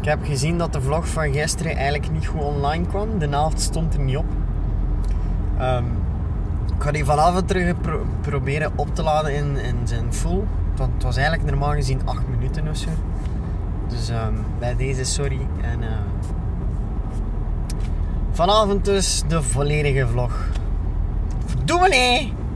heb gezien dat de vlog van gisteren eigenlijk niet goed online kwam. De helft stond er niet op. Ik ga die vanavond terug proberen op te laden in zijn full. Want het was eigenlijk normaal gezien 8 minuten of zo. Dus bij deze sorry. En vanavond dus de volledige vlog. Verdomme nee!